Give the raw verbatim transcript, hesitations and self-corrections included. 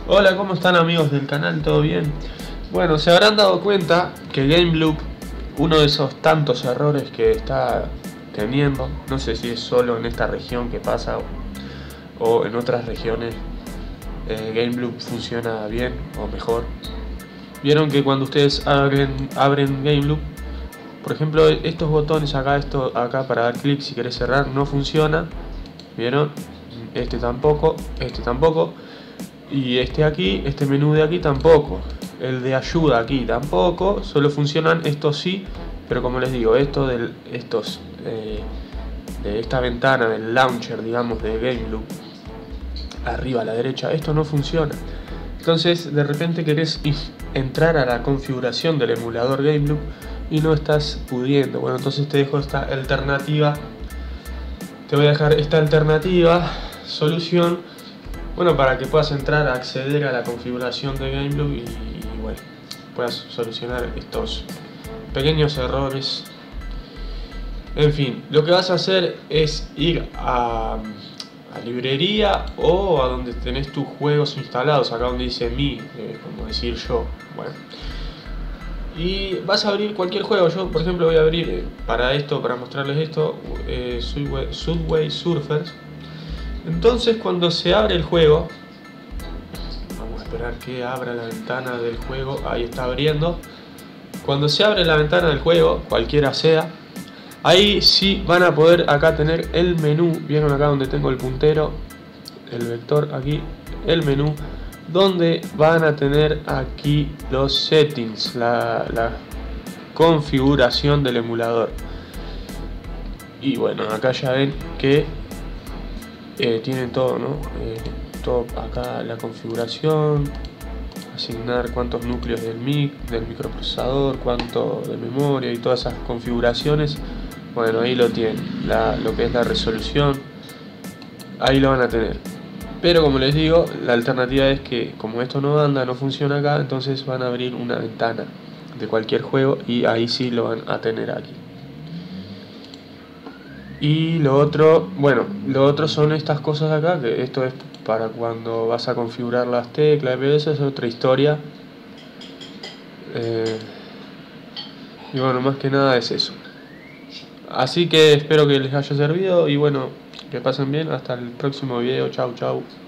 Hola, ¿cómo están amigos del canal? ¿Todo bien? Bueno, se habrán dado cuenta que GameLoop, uno de esos tantos errores que está teniendo, no sé si es solo en esta región que pasa o, o en otras regiones, eh, GameLoop funciona bien o mejor. Vieron que cuando ustedes abren, abren GameLoop, por ejemplo, estos botones acá, esto acá para dar clic si querés cerrar, no funciona. ¿Vieron? Este tampoco, este tampoco. Y este aquí, este menú de aquí tampoco. El de ayuda aquí tampoco. Solo funcionan estos sí. Pero como les digo, esto de estos eh, de esta ventana del launcher, digamos, de GameLoop, arriba a la derecha, esto no funciona. Entonces de repente querés entrar a la configuración del emulador GameLoop y no estás pudiendo. Bueno, entonces te dejo esta alternativa. Te voy a dejar esta alternativa, solución, bueno, para que puedas entrar a acceder a la configuración de GameLoop y, y bueno, puedas solucionar estos pequeños errores. En fin, lo que vas a hacer es ir a, a librería o a donde tenés tus juegos instalados, acá donde dice mi, eh, como decir yo. Bueno, y vas a abrir cualquier juego. Yo por ejemplo voy a abrir eh, para esto, para mostrarles esto, eh, Subway, Subway Surfers. Entonces cuando se abre el juego, vamos a esperar que abra la ventana del juego. Ahí está abriendo. Cuando se abre la ventana del juego, cualquiera sea, ahí sí van a poder acá tener el menú. Vieron acá donde tengo el puntero, el vector aquí, el menú, donde van a tener aquí los settings, la, la configuración del emulador. Y bueno, acá ya ven que eh, tienen todo, ¿no? Eh, todo acá, la configuración, asignar cuántos núcleos del mic, del microprocesador, cuánto de memoria y todas esas configuraciones. Bueno, ahí lo tienen, la, lo que es la resolución, ahí lo van a tener. Pero como les digo, la alternativa es que como esto no anda, no funciona acá, entonces van a abrir una ventana de cualquier juego y ahí sí lo van a tener aquí. Y lo otro, bueno, lo otro son estas cosas acá, que esto es para cuando vas a configurar las teclas, pero eso es otra historia. Eh, y bueno, más que nada es eso. Así que espero que les haya servido y bueno, que pasen bien, hasta el próximo video, chau chau.